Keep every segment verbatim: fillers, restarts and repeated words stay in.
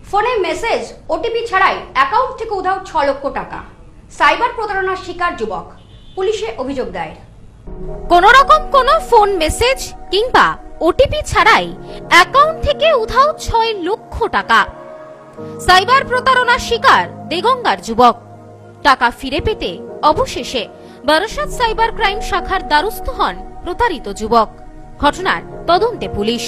ফোনে message OTP ছাড়াই account থেকে উধাও ছ লক্ষ টাকা। সাইবার প্রতারণার শিকার যুবক, পুলিশে অভিযোগ দায়ের। কোন রকম কোন ফোন মেসেজ কিংবা ওটিপি ছাড়াই অ্যাকাউন্ট থেকে উধাও ছয় লক্ষ টাকা। সাইবার প্রতারণার শিকার দেগঙ্গার যুবক। টাকা ফিরে পেতে অবশেষে বারাসাত সাইবার ক্রাইম শাখার দ্বারস্থ হন প্রতারিত যুবক। ঘটনার তদন্তে পুলিশ।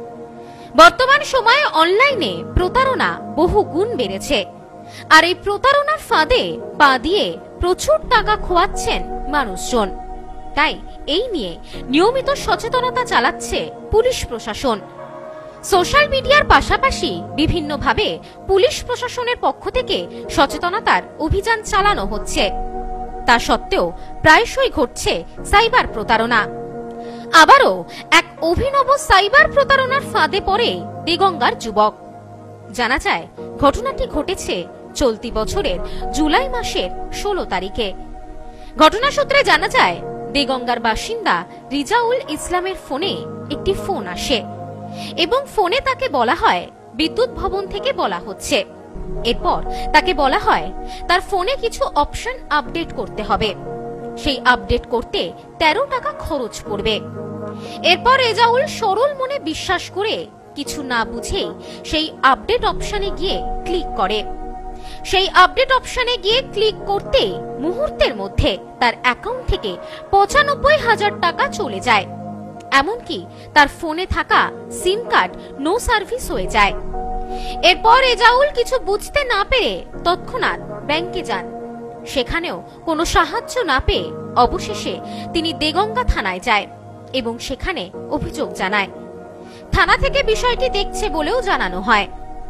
বর্তমান সময়ে অনলাইনে প্রতারণা বহু গুণ বেড়েছে, আর এই প্রতারণার ফাঁদে পা দিয়ে প্রচুর টাকা খোয়াচ্ছেন মানুষজন। তাই এই নিয়ে নিয়মিত সচেতনতা চালাচ্ছে পুলিশ প্রশাসন। সোশ্যাল মিডিয়ার পাশাপাশি বিভিন্নভাবে পুলিশ প্রশাসনের পক্ষ থেকে সচেতনতার অভিযান চালানো হচ্ছে। তা সত্ত্বেও প্রায়শই ঘটছে সাইবার প্রতারণা। আবারও এক অভিনব সাইবার প্রতারণার ফাঁদে পড়ে দেগঙ্গার যুবক। জানা যায়, ঘটনাটি ঘটেছে চলতি বছরের জুলাই মাসের ষোলো তারিখে। ঘটনা সূত্রে জানা যায়, দেগঙ্গার বাসিন্দা রিজাউল ইসলামের ফোনে একটি ফোন আসে এবং ফোনে তাকে বলা হয় বিদ্যুৎ ভবন থেকে বলা হচ্ছে। এরপর তাকে বলা হয় তার ফোনে কিছু অপশন আপডেট করতে হবে। সেই আপডেট করতে তেরো টাকা খরচ পড়বে। এরপর রেজাউল সরল মনে বিশ্বাস করে কিছু না বুঝেই সেই আপডেট অপশনে গিয়ে ক্লিক করে। সেই আপডেট অপশনে গিয়ে ক্লিক করতে মুহূর্তের মধ্যে তার অ্যাকাউন্ট থেকে পঁচানব্বই হাজার টাকা চলে যায়। এমনকি তার ফোনে থাকা সিম কার্ড নো সার্ভিস হয়ে যায়। এরপর রেজাউল কিছু বুঝতে না পেরে তৎক্ষণাৎ ব্যাংকে যান। সেখানেও কোনো সাহায্য না পেয়ে অবশেষে তিনি দেগঙ্গা থানায় যায় এবং সেখানে অভিযোগ জানায়। থানা থেকে বিষয়টি দেখছে বলেও জানানো হয়।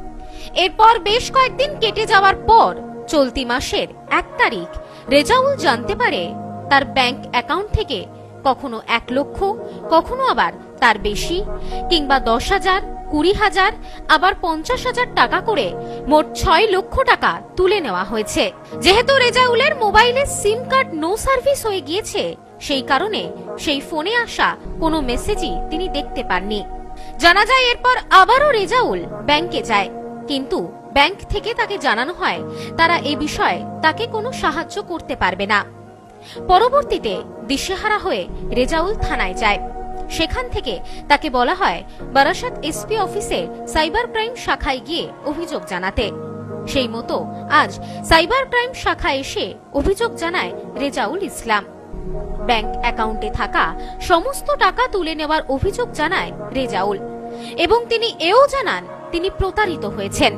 এরপর বেশ কয়েকদিন কেটে যাওয়ার পর চলতি মাসের এক তারিখ রেজাউল জানতে পারে তার ব্যাংক অ্যাকাউন্ট থেকে কখনো এক লক্ষ, কখনো আবার তার বেশি, কিংবা দশ হাজার, কুড়ি হাজার, আবার পঞ্চাশ হাজার টাকা করে মোট ছয় লক্ষ টাকা তুলে নেওয়া হয়েছে। যেহেতু রেজাউলের মোবাইলে সিম কার্ড নো সার্ভিস হয়ে গিয়েছে, সেই কারণে সেই ফোনে আসা কোনো মেসেজই তিনি দেখতে পাননি। জানা যায়, এরপর আবারও রেজাউল ব্যাংকে যায়, কিন্তু ব্যাংক থেকে তাকে জানানো হয় তারা এ বিষয়ে তাকে কোনো সাহায্য করতে পারবে না। পরবর্তীতে দিশেহারা হয়ে রেজাউল থানায় যায়। সেখান থেকে তাকে বলা হয় বারাসাত এসপি অফিসের সাইবার ক্রাইম শাখায় গিয়ে অভিযোগ জানাতে। সেই মতো আজ সাইবার ক্রাইম শাখায় এসে অভিযোগ জানায় রেজাউল ইসলাম। ব্যাংক অ্যাকাউন্টে থাকা সমস্ত টাকা তুলে নেওয়ার অভিযোগ জানায় রেজাউল এবং তিনি এও জানান তিনি প্রতারিত হয়েছেন।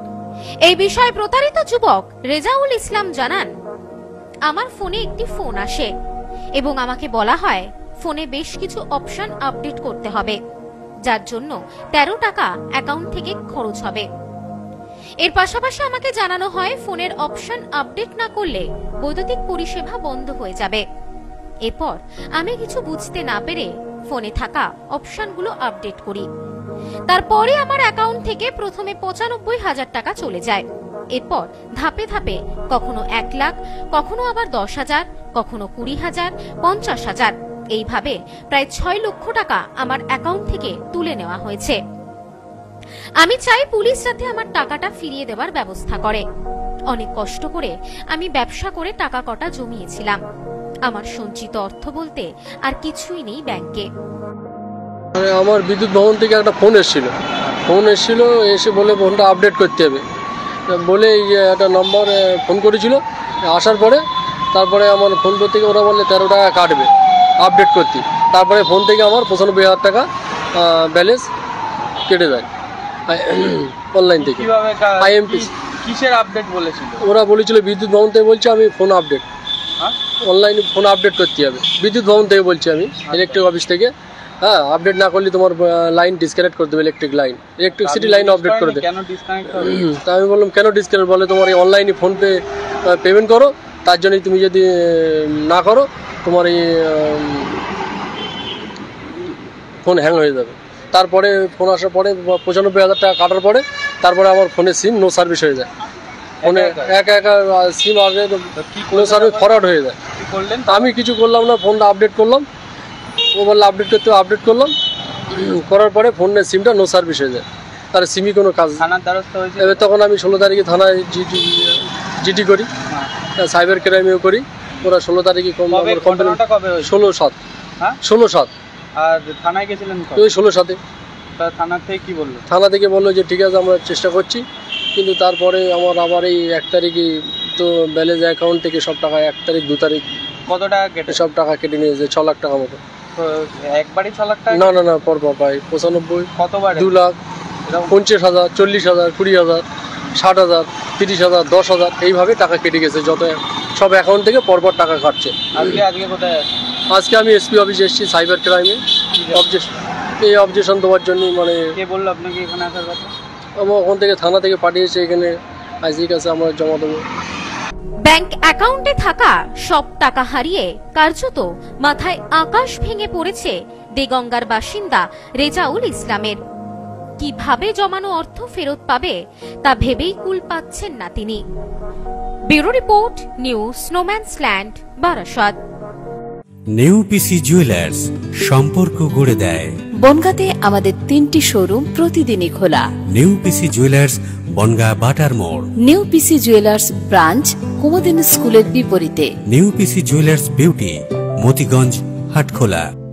এই বিষয়ে প্রতারিত যুবক রেজাউল ইসলাম জানান, আমার ফোনে একটি ফোন আসে এবং আমাকে বলা হয় ফোনে বেশ কিছু অপশন আপডেট করতে হবে, যার জন্য তেরো টাকা অ্যাকাউন্ট থেকে খরচ হবে। এর পাশাপাশি আমাকে জানানো হয় ফোনের অপশন আপডেট না করলে বৈদ্যুতিক পরিষেবা বন্ধ হয়ে যাবে। এরপর আমি কিছু বুঝতে না পেরে ফোনে থাকা অপশনগুলো আপডেট করি। তারপরে আমার অ্যাকাউন্ট থেকে প্রথমে পঁচানব্বই হাজার টাকা চলে যায়। এরপর ধাপে ধাপে কখনো এক লাখ, কখনো আবার দশ হাজার, কখনো কুড়ি হাজার, পঞ্চাশ হাজার, এইভাবে প্রায় ছয় লক্ষ টাকা আমার অ্যাকাউন্ট থেকে তুলে নেওয়া হয়েছে। আমি চাই পুলিশ যাতে আমার টাকাটা ফিরিয়ে দেওয়ার ব্যবস্থা করে। অনেক কষ্ট করে আমি ব্যবসা করে টাকা কটা জমিয়েছিলাম। আমার সঞ্চিত অর্থ বলতে আর কিছুই নেই ব্যাংকে। আমার বিদ্যুৎ ভবন থেকে একটা ফোন এসেছিল ফোন এসেছিল এসে বলে ফোনটা আপডেট করতে হবে বলে একটা নম্বর ফোন করেছিল। আসার পরে তারপরে আমার ফোন থেকে ওরা বললে তেরো টাকা কাটবে আপডেট করতে। তারপরে ফোন থেকে আমার পঁচানব্বই হাজার টাকা ব্যালেন্স কেটে যায় অনলাইন থেকে। আইএমপি কিসের আপডেট বলেছিল? ওরা বলেছিল বিদ্যুৎ ভবন থেকে বলছে আমি ফোন আপডেট অনলাইনে ফোন আপডেট করতে হবে। বিদ্যুৎ ভবন থেকে বলছি আমি, ইলেকট্রিক অফিস থেকে। হ্যাঁ, আপডেট না করলে তোমার লাইন ডিসকানেক্ট করে দেবে, electric line, electricity line update করে দেবে। তা আমি বললাম কেন ডিসকানেক্ট? বলে তোমার এই অনলাইনে ফোনপে পেমেন্ট করো, তার জন্যই তুমি যদি না করো তোমার এই ফোন হ্যাং হয়ে যাবে। তারপরে ফোন আসার পরে পঁচানব্বই হাজার টাকা কাটার পরে তারপরে আমার ফোনের সিম নো সার্ভিস হয়ে যায়। ফোনে একা একা সিম আসবে নো সার্ভিস ফরওয়ার্ড হয়ে যায়। আমি কিছু করলাম না, ফোনটা আপডেট করলাম। ও বললো আপডেট করতে আপডেট করলাম, করার পরে ফোনের সিমটা নো সার্ভিস হয়ে যায়। তার সিমি কোনো কাজ। থানার দ্বারস্থ হয়েছে? এবার তখন আমি ষোলো তারিখে থানায় জিডি জিডি করি, হ্যাঁ। সাইবার ক্রাইমেও করি। ওরা ষোলো তারিখে কবে ঘটনাটা কবে হয়েছে? ষোলো সাত হ্যাঁ ষোলো সাত আর থানায় গেছিলেন কবে? ওই ষোলো সাতে। তা থানা থেকে কি বললো? থানা থেকে বললো যে ঠিক আছে আমরা চেষ্টা করছি, কিন্তু তারপরে আমার আবার এই এক তারিখে তো ব্যালেন্স অ্যাকাউন্ট থেকে সব টাকা এক তারিখ দু তারিখ কত টাকা কেটে? সব টাকা কেটে নিয়েছে, ছ লাখ টাকা মতো। তো একবারই ছ লাখ টাকা? না না না পর পর পাই পঁচানব্বই, কতবার? দু লাখ, পঞ্চাশ হাজার, চল্লিশ হাজার, কুড়ি হাজার, ষাট হাজার, তিরিশ হাজার, দশ হাজার, এইভাবে টাকা কেটে গেছে। যত সব অ্যাকাউন্ট থেকে পরপর টাকা কাটছে। আজকে আজকে কোথায় আছে? আজকে আমি এসপি অফিসে এসেছি সাইবার ক্রাইমে অবজেকশন, এই অবজেকশন দেওয়ার জন্য। মানে কে বললো আপনাকে এখানে আসার কথা? আমার ওখান থেকে থানা থেকে পাঠিয়েছে এখানে, আইসির কাছে আমরা জমা দেবো। ব্যাংক অ্যাকাউন্টে থাকা সব টাকা হারিয়ে কার্যত মাথায় আকাশ ভেঙে পড়েছে দেগঙ্গার বাসিন্দা রেজাউল ইসলামের। কিভাবে জমানো অর্থ ফেরত পাবে তা ভেবেই কুল পাচ্ছেন না তিনি। Bureau report, new snowman's land, Barasat. New PC jewellers, সম্পর্ক গড়ে দেয়। বনগাঁতে আমাদের তিনটি শোরুম প্রতিদিনই খোলা। নিউ পিসি জুয়েলার্স, বনগাঁ বাটার মোড়। New PC jewellers branch Kumudini স্কুলের বিপরীতে। New PC jewellers beauty, Motiganj, Hatkhola.